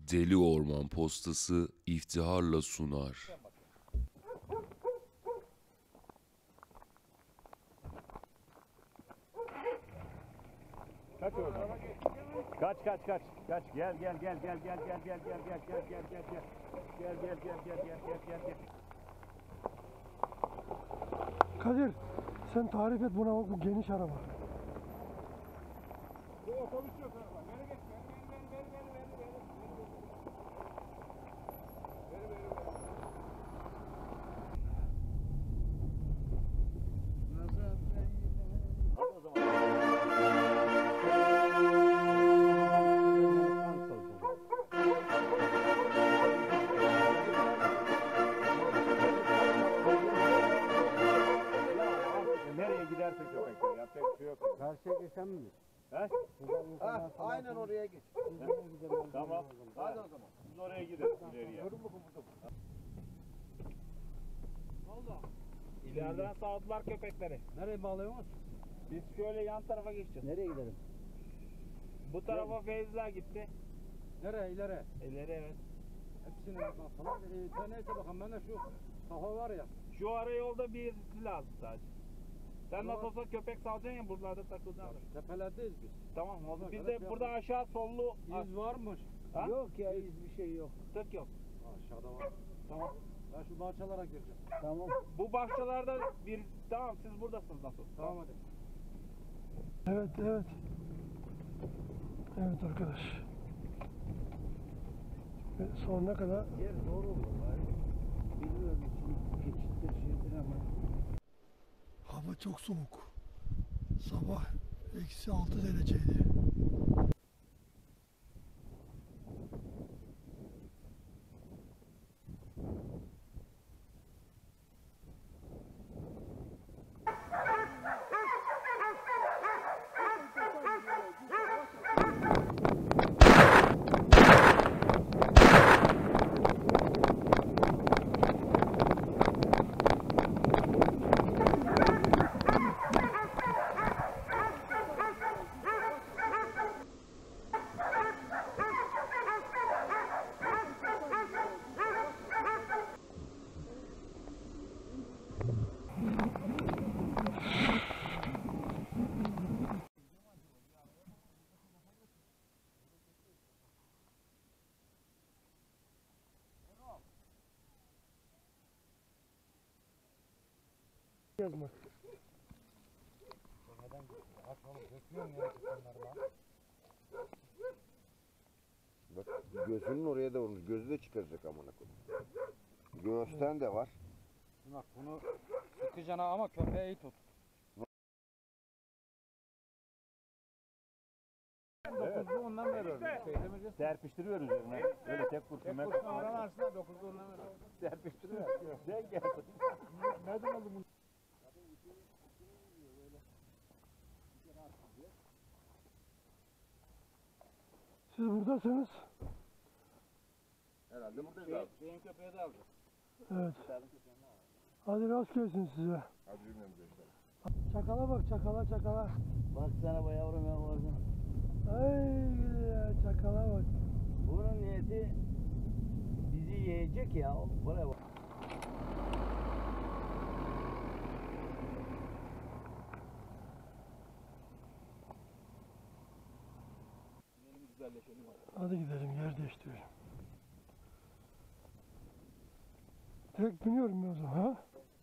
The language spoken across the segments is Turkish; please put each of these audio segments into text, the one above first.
Deli Orman Postası iftiharla sunar. Kaç oradan. Kaç. Gel. Kadir, sen tarif et buna, bu geniş araba. Bu otobüs yok araba. Nereye geç? Nereye giderse köpekler, yapacak bir şey yok. Karşıya geçen mi? He? Aynen oraya geç. Tamam. Hadi o zaman. Biz oraya gideriz ileriye. Ne oldu? İleriden sağdılar köpekleri. Nereye bağlıyorsunuz? Biz şöyle yan tarafa geçeceğiz. Nereye gidelim? Bu tarafa Feyzler gitti. Nereye? İleri. İleri evet. Hepsine bakalım. Sen neyse bakalım. Ben de şu kafa var ya. Şu ara yolda birisi lazım sadece. Sen nasıl olsa köpek salacaksın ya, buralarda takılacaksın. Tepelerdeyiz biz. Tamam o zaman biz de burada aşağı sollu. İz varmış. Ha? Yok ya, iz bir şey yok. Tık yok. Aşağıda var. Tamam. Ben şu bahçelere gireceğim. Tamam. Bu bahçelerde bir tamam siz buradasınız nasıl? Tamam hadi. Evet. Evet arkadaş. Ve sonuna kadar Yer zor olur. Bilmiyorum için geçittir şeydir ama. hava çok soğuk. Sabah -6 dereceydi. Yazma. Bak gözünün oraya da vurmuş. Gözü de çıkaracak amına koyayım. Göğüsten de var. Bak bunu sıkacağına ama köpeği tut. Dokuzlu ondan veriyoruz. Serpiştiriyor üzerine. Öyle tek kurtulmak. Tek kurtulmak arasında dokuzlu ondan veriyoruz. Serpiştiriyor. Sen gel. Nereden aldın bunu? Siz buradasınız. Herhalde buradayız abi. Şeyin köpeği de alacağız. Evet. Hadi rast gelsin size. Hadi bilmiyorum gençler. Çakala bak, çakala. Baksana be yavrum ya baksana. Ay gidi ya, çakala bak. Bunun niyeti bizi yiyecek ya. Buraya bak. Hadi gidelim, yer değiştirelim. Direkt biniyorum ya o zaman, ha?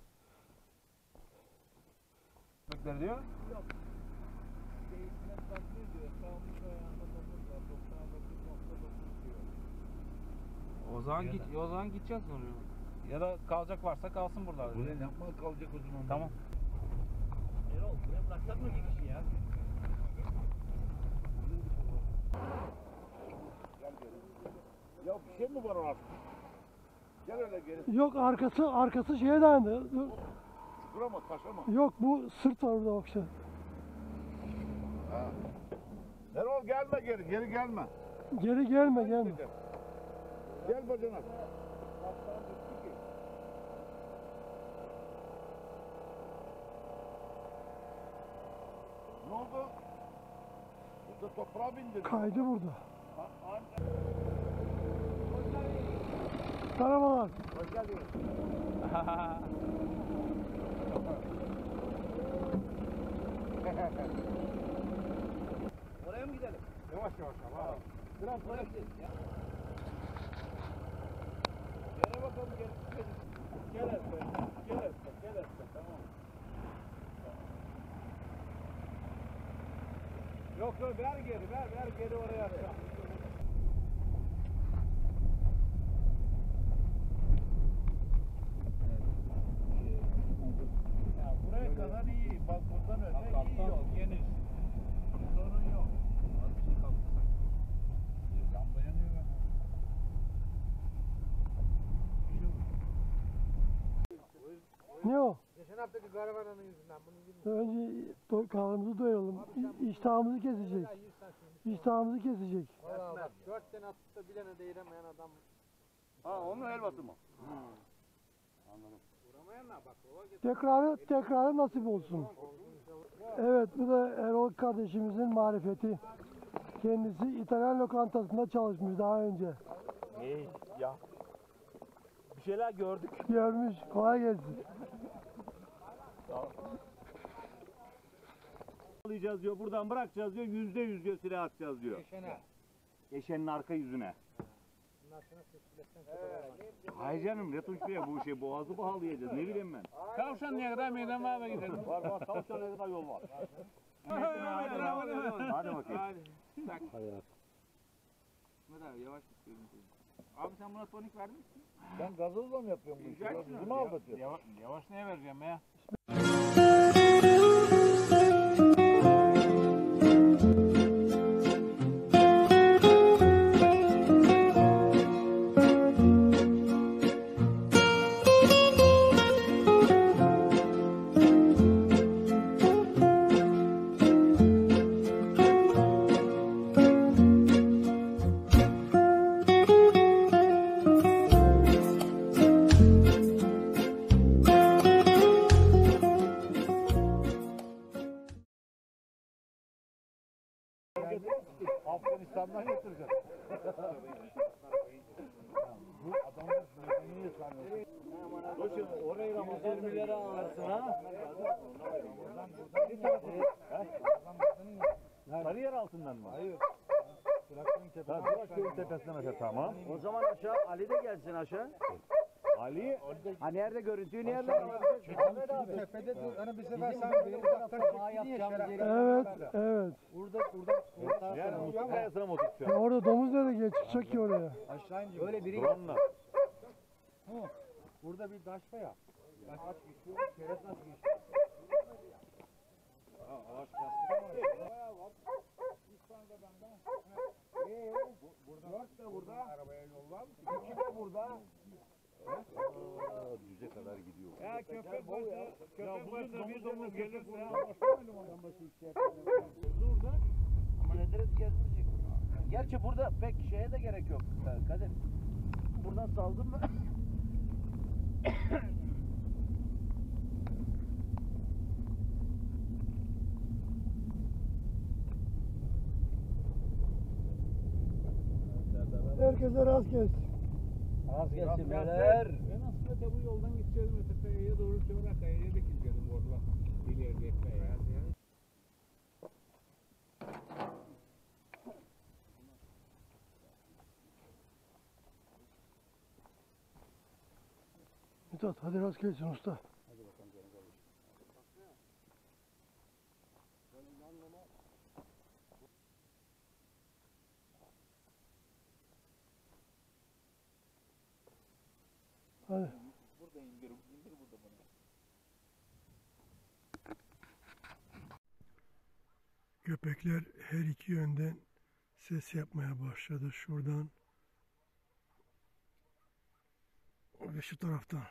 Köpekler diyor. O zaman gideceğiz oraya. Ya da kalacak varsa kalsın burada. Buraya ne yapmalı kalacak o zaman? Tamam. Erol buraya bıraksak mı iki kişi ya? Ya bir şey mi var orada? Gel öyle geri. Yok, arkası şeye dayandı. Dur. Çukurama, taşama. Yok, bu sırt var orada bak işte. Erol gelme geri gelme. Geri gelme. Gel bacanak. Ne oldu? Burada toprağa bindin. Kaydı burada. Merhabalar. Hoş geldiniz. Oraya mı gidelim? Yavaş yavaş ama. Biraz oraya gidelim ya. Gel bakalım gel. Gel etme. Gel etme. Gel etme. Tamam. Yok yok ver geri ver geri oraya atacağım. Ya buraya kadar iyi. Bak buradan öte iyi yol. Geniş. Sorun yok. Az bir şey kaldı sanki. Lamba yanıyor ben. Ne o? Geçen haftaki karavanın yüzünden bunu Önce karnımızı doyuralım. İştahımızı kesecek. İştahımızı kesecek. Valla bak 4 tane atıp da bilene değiremeyen adam. Ha onun helvası mı? Vuramayanlar bak baba getir. Tekrarı nasip olsun. Evet, bu da Erol kardeşimizin marifeti. Kendisi İtalyan lokantasında çalışmış daha önce. İyi ya. Bir şeyler gördük. Görmüş. Kolay gelsin. Alacağız diyor, buradan bırakacağız diyor, %100 diyor silah atacağız diyor. Eşenin arka yüzüne. Hayır canım, ne tunçluya bu şey boğazı bağlayacağız, ne bileyim ben. Tavşan ne kadar meydan var mı gidelim? Var, tavşan ne kadar yol var. Hadi bakayım. Hadi yavaş gidiyorum. Abi sen buna tonik verdin mi? Ben gazozla mı yapıyorum bu işi? Bunu mu aldatıyorsun? Yavaş neye vereceğim ya? Afganistan'dan getireceğim. Bu adamın niye sanıyorsun? Koşun orayı da 120 lira alırsın ha. Sarıyer altından mı? Hayır. Traktörün tepesinden aşağı tamam. O zaman aşağı Ali de gelsin aşağı. Ali Ha nerede görüntüyü nerede? Ahmet abi tepede dur. Hani bir sefer sen benim uzaktan çektin diye Evet, evet. Burada. Yani Mustafa kayasına mı oturtacağım? Orada domuz nerede çıkacak ki oraya? Aşağı ince. Öyle biri Drone'la. Burada bir taş var ya. Taş geçiyor. Keres nasıl geçiyor? Ağaç kastı var. Burada 4 de burada. Arabaya yol var mı? 2 de burada. Düze kadar gidiyor. Ya köpek başı bir domuz gelirse. Burada. Ama nedir gezmeyecek. Gerçi burada pek şeye de gerek yok Kadir. Buradan saldın mı? Herkese rast gelsin. Az gelsin beyler. Ben aslında bu yoldan gideceğim öte kayaya doğru sonra kayaya da gideceğim orada. İleride kayaya. Mithat hadi rast gelsin usta. Hadi. Köpekler her iki yönden ses yapmaya başladı. Şuradan ve şu taraftan.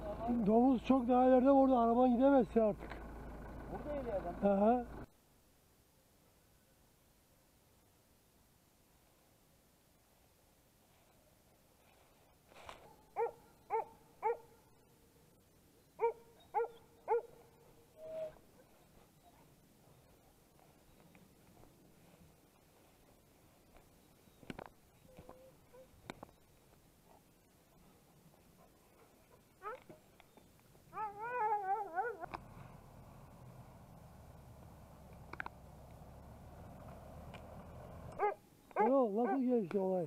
Domuz çok daha ileride, orada araban gidemezse artık. Burada ileriden. Aha. Erol nasıl gelişti olay?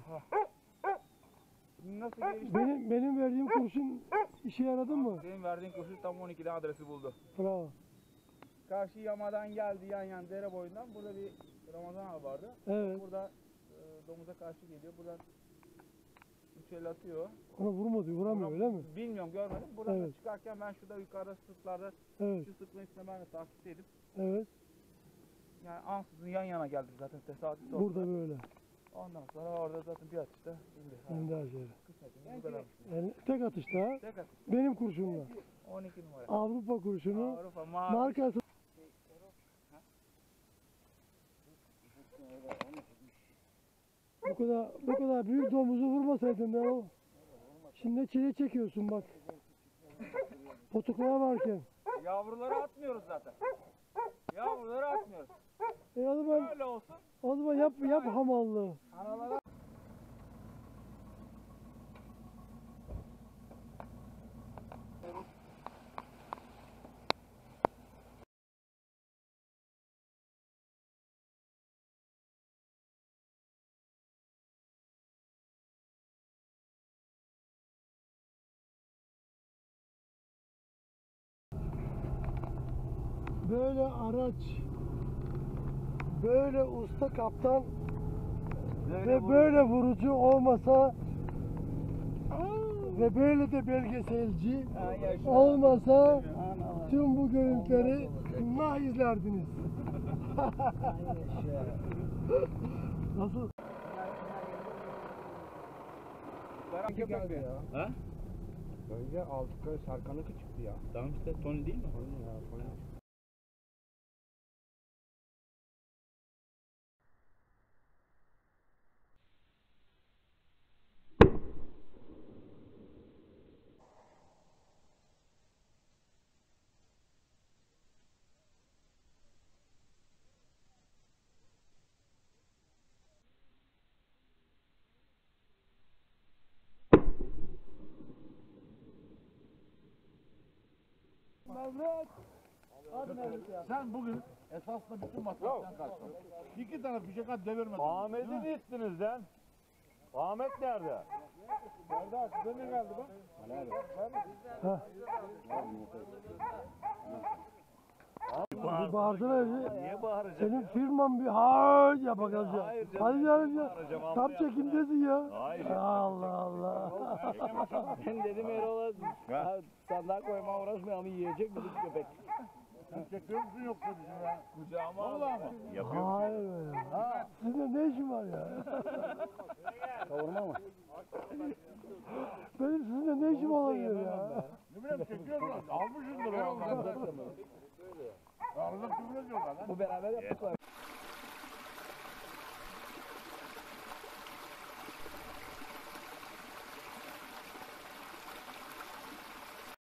Nasıl gelişti? Benim verdiğim kurşun işe yaradı mı? Senin verdiğin kurşun tam 12'de adresi buldu. Bravo. Karşı yamadan geldi yan dere boyundan. Burada bir Ramazan abi vardı. Evet. Burada domuza karşı geliyor. Buradan üçel atıyor. Ona vurmadı, vuramıyor öyle mi? Bilmiyorum görmedim. Buradan da Evet. çıkarken ben şurada yukarıda sıklarda Evet, şu sıklığın üstüne ben de takip edip evet. yani ansızın yan yana geldik zaten tesadüf oldu. Burada böyle. Ondan sonra orada zaten bir atışta indi. Şimdi aşağı. Kısacığım bu kadar. Yani tek atışta ha. Tek atış. Benim kurşunla. 12 numara. Avrupa kurşunu. Avrupa mavi. Markası. Bu kadar büyük domuzu vurmasaydın ben o. Şimdi çile çekiyorsun bak. Potuklar varken. Yavruları atmıyoruz zaten. Yavruları atmıyoruz. O zaman, Öyle olsun. o zaman yap hamallığı. Analara Böyle araç, böyle usta kaptan ve böyle vurucu olmasa ve böyle de belgeselci olmasa tüm bu görüntüleri ne izlerdiniz? Nasıl? geldi ya. Ha? Önce Altıköy Sarkanıkı çıktı ya. Tamam işte Tony değil mi? Sen bugün esasla bütün masraftan kaçtın. 2 tane fişek at devirmedin. Ahmet'i mi istiniz lan? Ahmet nerede? Nerede? Size ne geldi bak? Bir bağırsana bir. Niye bağıracağım? Senin firman bir hay ya bakacağım. Hadi canım ya. Tam çekimdesin ya. Hayır. Allah Allah. Ben dedim Erol'a sandığa koyma uğraşmayalım yiyecek bizim köpek. Sen çekiyor musun yoksa bizim ya? Kucağıma Vallahi mı? Hayır be ya. Sizin ne işin var ya? Kavurma mı? Benim sizinle ne işim olabilir ya? Ne bileyim çekiyor musun? Almışsındır o anlamda. Arada küfür ediyorlar lan. Bu beraber yaptık var.